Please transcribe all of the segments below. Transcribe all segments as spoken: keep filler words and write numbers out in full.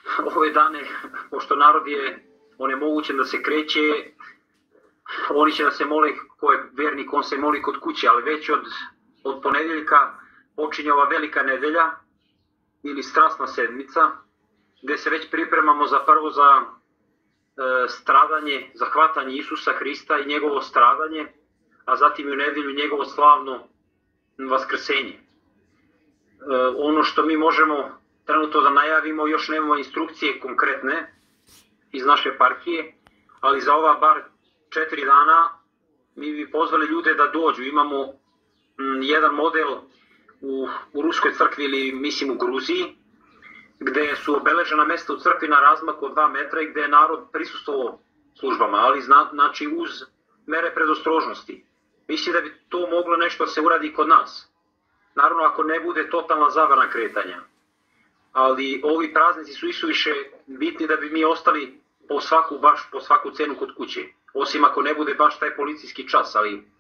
ove dane, pošto narod je onemogućen da se kreće, oni će da se mole, ko je vernik, on se moli kod kuće, ali već od, od ponedeljka počinje ova velika nedelja ili strasna sedmica, gde se već pripremamo za prvo za e, stradanje, za hvatanje Isusa Hrista i njegovo stradanje, a zatim i u nedelju njegovo slavno vaskrsenje. E, ono što mi možemo trenutno da najavimo, još nemamo instrukcije konkretne iz naše eparhije, ali za ova bar četiri dana mi bi pozvali ljude da dođu. Imamo m, jedan model u, u Ruskoj crkvi ili mislim u Gruziji, gde su obeležena mesta u crkvi na razmaku od dva metra i gde je narod prisustvovao službama, ali zna, znači uz mere predostrožnosti. Mislim da bi to moglo nešto se uradi kod nas. Naravno, ako ne bude totalna zabrana kretanja. Ali ovi praznici su isuviše bitni da bi mi ostali po svaku, baš po svaku cenu kod kuće. Osim ako ne bude baš taj policijski čas, ali e,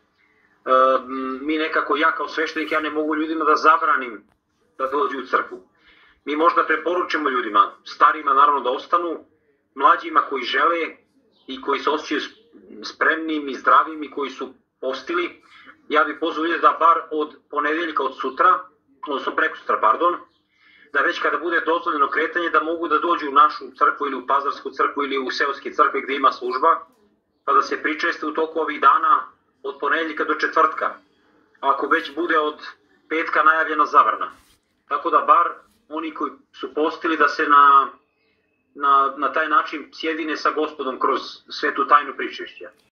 mi nekako, ja kao sveštenik, ja ne mogu ljudima da zabranim da dođu u crkvu. Mi možda preporučimo ljudima, starima naravno da ostanu, mlađima koji žele i koji se osjećaju spremnim i zdravim i koji su postili, ja bih pozvao ljude da bar od ponedeljka, od sutra, odnosno preko sutra, pardon, da već kada bude dozvoljeno kretanje da mogu da dođu u našu crkvu ili u Pazarsku crkvu ili u seoske crkve gde ima služba, pa da se pričeste u toku ovih dana od ponedeljka do četvrtka, ako već bude od petka najavljena zabrana. Tako da bar oni koji su postili da se na, na, na taj način sjedine sa Gospodom kroz svetu tajnu pričešća.